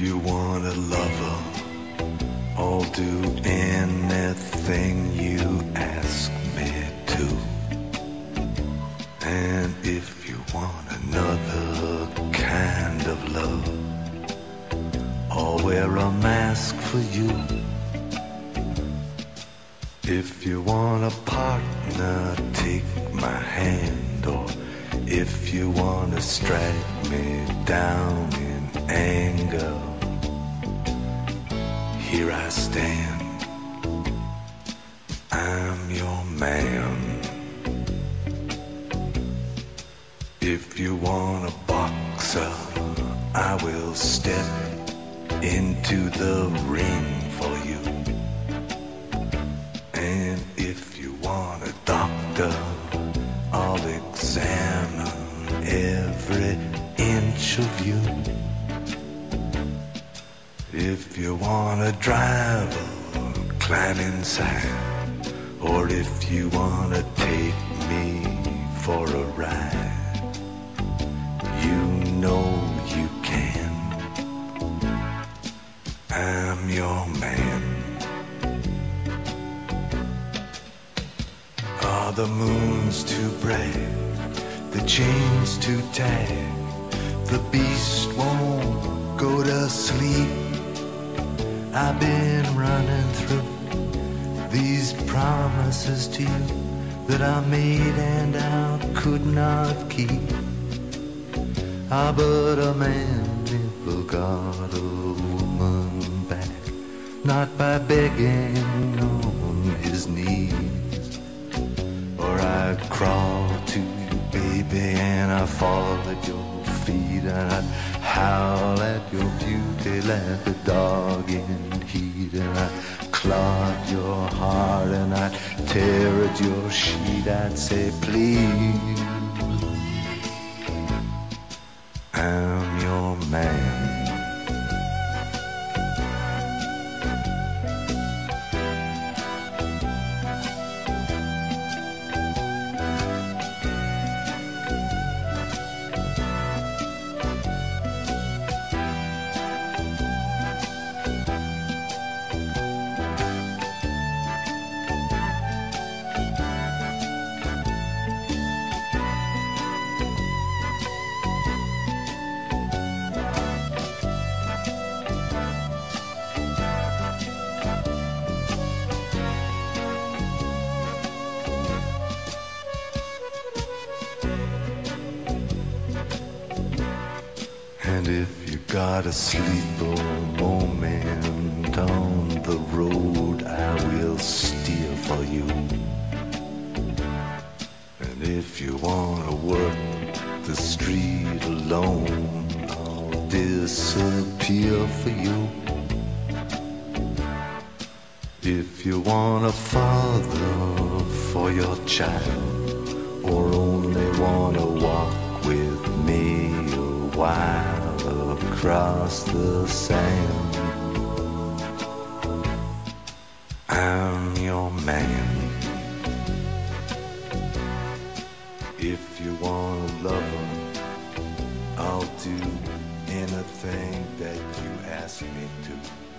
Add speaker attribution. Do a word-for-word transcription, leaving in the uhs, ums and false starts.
Speaker 1: you want a lover, I'll do anything you ask me to. And if you want another kind of love, I'll wear a mask for you. If you want a partner, take my hand. Or if you want to strike me down in anger, here I stand, I'm your man. If you want a boxer, I will step into the ring for you. And if you want a doctor, I'll examine every inch of you. If you want a driver, climb inside. Or if you want to take me for a ride, you know you can. I'm your man. Are the moon's too bright, the chain's too tight, the beast won't go to sleep? I've been running through these promises to you that I made and I could not keep. Ah, but a man never got a woman back, not by begging on his knees. Or I'd crawl to you, baby, and I'd fall at your feet, and I'd howl at your beauty like a dog in heat, and I'd clog your heart and I'd tear at your sheet. I'd say, please, I'm your man. And if you got a sleeper moment on the road, I will steer for you. And if you want to work the street alone, I'll disappear for you. If you want a father for your child, or only want to walk with me a while across the sand, I'm your man. If you want a lover, I'll do anything that you ask me to.